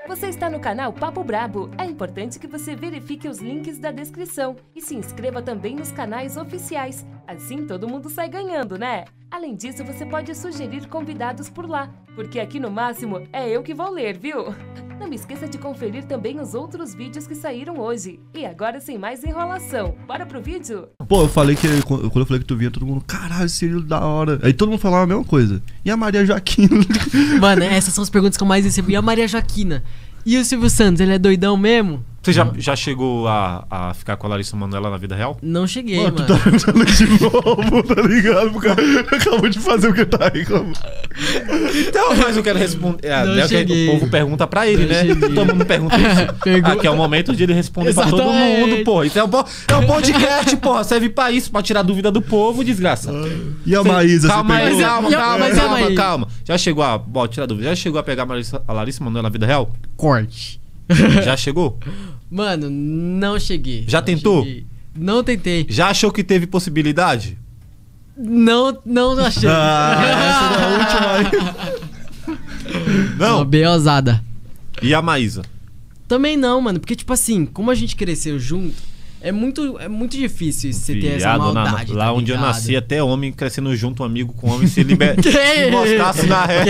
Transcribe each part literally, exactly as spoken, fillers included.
Você está no canal Papo Brabo. É importante que você verifique os links da descrição e se inscreva também nos canais oficiais. Assim todo mundo sai ganhando, né? Além disso, você pode sugerir convidados por lá, porque aqui no máximo é eu que vou ler, viu? Não me esqueça de conferir também os outros vídeos que saíram hoje. E agora, sem mais enrolação, bora pro vídeo? Pô, eu falei que, quando eu falei que tu via, todo mundo, caralho, Cirilo da hora. Aí todo mundo falava a mesma coisa. E a Maria Joaquina? Mano, essas são as perguntas que eu mais recebi. E a Maria Joaquina? E o Silvio Santos, ele é doidão mesmo? Você já, já chegou a, a ficar com a Larissa Manoela na vida real? Não cheguei, Mano, mano. tu tá pensando de novo, tá ligado? O cara acabou de fazer o que tá reclamando. Então, mas eu quero responder. É, Não né, cheguei. o povo pergunta pra ele, Não né? cheguei. Todo mundo pergunta isso. Pergunta. Aqui é o momento de ele responder pra todo Exatamente. mundo, porra. Isso é um, po- é um podcast, porra. Serve pra isso, pra tirar dúvida do povo, desgraça. E a Cê- Maísa, calma você aí, pegou? calma, E a- calma, mas e a calma, Maísa? calma. Já chegou a. Bom, tira a dúvida. Já chegou a pegar a, Larissa, a Larissa Manoela na vida real? Corte. Já chegou? Mano, não cheguei. Já Não tentou? cheguei. Não tentei. Já achou que teve possibilidade? Não, não achei. Ah, essa é a última aí. Não. Bem ousada. E a Maísa? Também não, mano. Porque, tipo assim, como a gente cresceu junto, é muito, é muito difícil você ter essa Viado, na- maldade. lá tá onde eu ligado? nasci, até homem crescendo junto, um amigo com homem, se liber... Que? se moscasse na reta.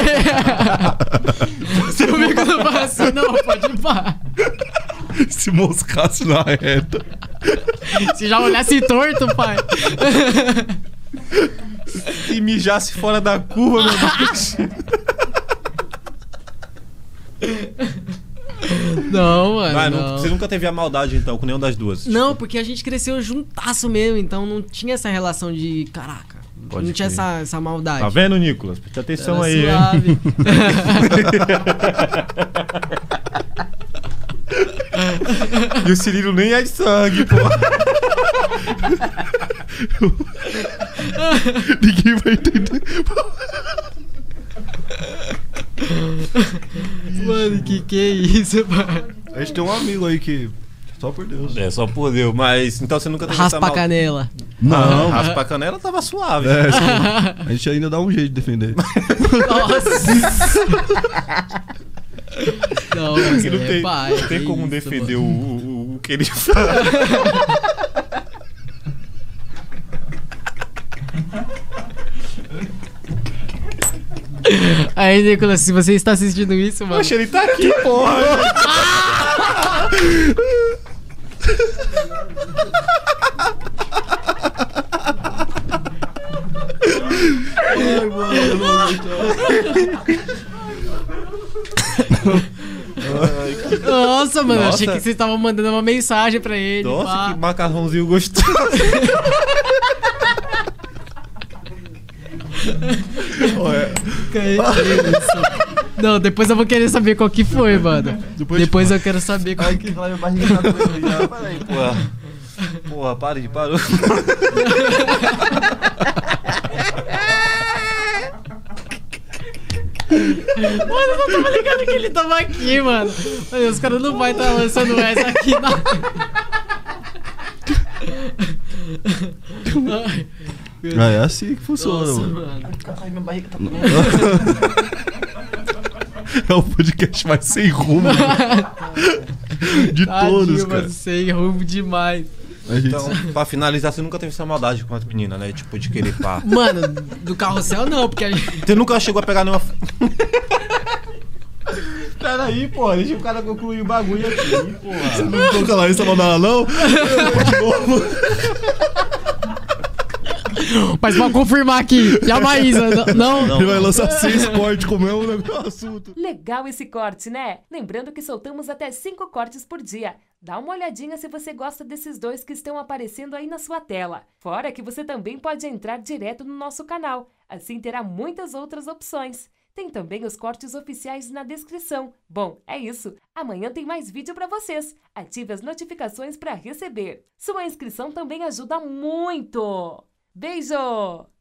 Seu amigo não vai assim, não, pode ir pá. Se moscasse na reta. Se já olhasse torto, pai. Se mijasse fora da curva, meu Deus. Não, mano. Vai, não. não- Você nunca teve a maldade, então, com nenhum das duas? Não, porque a gente cresceu juntasso mesmo, então não tinha essa relação de caraca. Pode não tinha crer. essa, essa maldade. Tá vendo, Nicolas? Presta atenção Era aí, hein? suave. E o Cirilo nem é de sangue, pô. Ninguém vai entender. Mano, que que é isso, pai? A gente tem um amigo aí que... Só por Deus. É, só por Deus. Mas, então você nunca teve essa Raspa a mal... canela. Não. Raspa a canela tava suave. É, só- a gente ainda dá um jeito de defender. Nossa. Não, mas Porque não é tem, pai, não tem que como isso, defender mano. o, o, o que ele fala. Aí, Nicolas, se você está assistindo isso, mano. Poxa, ele tá aqui, porra. Ai, mano, eu não aguento. Nossa, mano, Nossa. achei que você estava mandando uma mensagem pra ele. Nossa, pá. que macarrãozinho gostoso. Olha, Que isso? Não, depois eu vou querer saber qual que foi, mano. Depois Depois, te eu quero saber qual que minha barriga tá doendo já. Peraí, porra. Porra, para de parou. Mano, eu não tava ligado que ele tava aqui, mano. Mano, os caras não vão estar lançando essa aqui, não. Ai, meu Ah, é assim que funciona, Nossa, mano. mano. Caralho, minha barriga tá É o podcast mais sem rumo de Tadinho, todos, cara. mano, sem rumo demais. A gente... Então, pra finalizar, você nunca teve essa maldade com as meninas, né? Tipo, de querer pá. Mano, do carrossel não, porque a gente... Você nunca chegou a pegar nenhuma. Peraí, porra, deixa o cara concluir o bagulho aqui, porra. Você não ficou com a Larissa Manoela, não? De novo. Mas pra confirmar aqui, e a Maísa, não? Não. Ele vai lançar seis cortes com o mesmo assunto. Legal esse corte, né? Lembrando que soltamos até cinco cortes por dia. Dá uma olhadinha se você gosta desses dois que estão aparecendo aí na sua tela. Fora que você também pode entrar direto no nosso canal. Assim terá muitas outras opções. Tem também os cortes oficiais na descrição. Bom, é isso. Amanhã tem mais vídeo pra vocês. Ative as notificações para receber. Sua inscrição também ajuda muito. Beijo!